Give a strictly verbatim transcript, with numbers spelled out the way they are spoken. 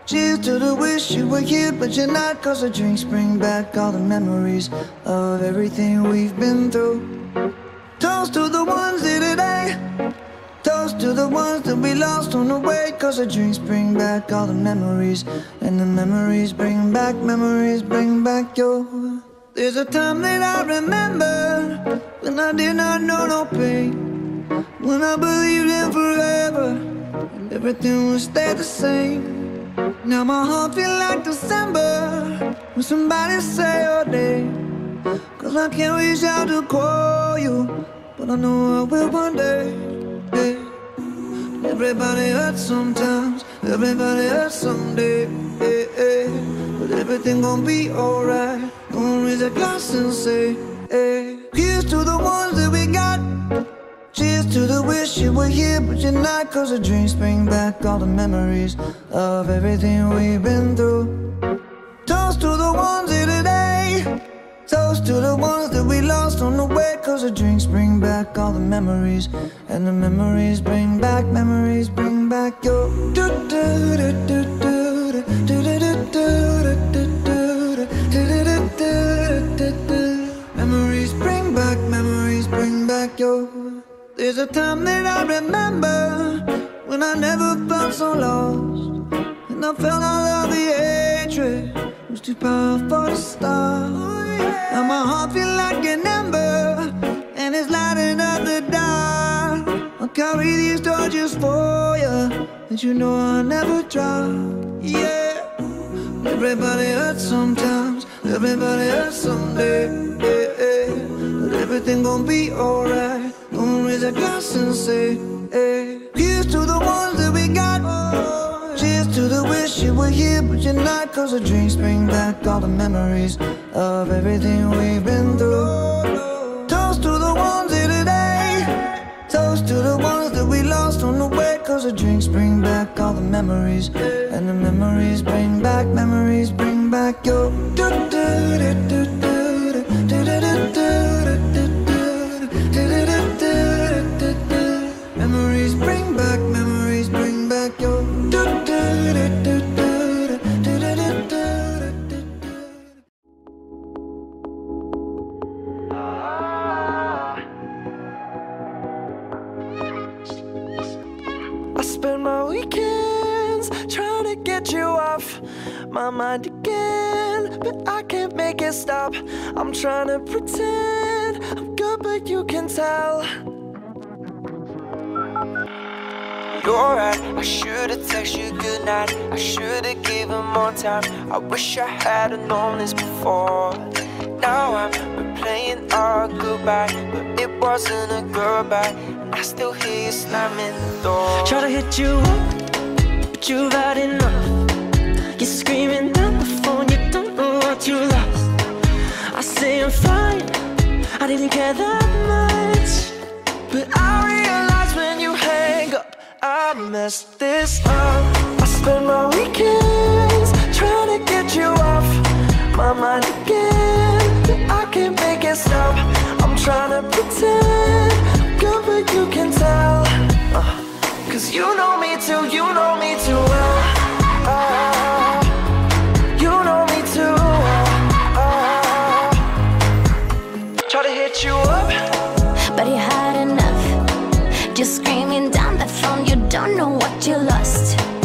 Cheers to the wish you were here, but you're not. Cause the drinks bring back all the memories of everything we've been through. Toast to the ones here today. Toast to the ones that we lost on the way. Cause the drinks bring back all the memories. And the memories bring back, memories bring back your. There's a time that I remember when I did not know no pain, when I believed in forever and everything would stay the same. Now my heart feel like December when somebody say your name. Cause I can't reach out to call you, but I know I will one day. Hey. Everybody hurts sometimes, everybody hurts someday. Hey, hey. But everything gon' be alright. Gonna raise a glass and say, hey. Here's to the ones that we got. Cheers to the wish you were here, but you're not. Cause the drinks bring back all the memories of everything we've been through. Toast to the ones here today. Toast to the ones that we lost on the way. Cause the drinks bring back all the memories. And the memories bring back, memories bring back your. Memories bring back, memories bring back your. There's a time that I remember when I never felt so lost, and I felt all of the hatred was too powerful to stop. Now my heart feel like an ember, and it's lighting up the dark. I'll carry these torches for you, and you know I'll never drop. Yeah. Everybody hurts sometimes, everybody hurts someday. Yeah, yeah. But everything gon' be alright. Gonna raise a glass and say, hey. Here's to the ones that we got. Cheers to the wish you were here, but you're not. Cause the drinks bring back all the memories of everything we've been through. Toast to the ones here today. Toast to the ones that we lost on the way. Cause the drinks bring back all the memories. And the memories bring back, memories bring back your. Memories bring back, memories bring back your. I spend my weekends trying to get you off my mind again, but I can't make it stop. I'm trying to pretend I'm good, but you can tell. You're right, I should've texted you goodnight. I should've given more time. I wish I had've known this before. Now I'm replaying our goodbye, but it wasn't a goodbye. And I still hear you slamming the door. Try to hit you up, but you've had enough. You're screaming down the phone, you don't know what you lost. I say I'm fine, I didn't care that much, but I realize when you hang up, I messed this up. I spend my weekends trying to get you off my mind again, but I can't make it stop. I'm trying to pretend I'm good, but you can tell. uh, Cause you know me too, you know me too well. uh, You know me too well. uh, Try to hit you up, but you had enough. Just screaming down the phone, you don't know what you lost.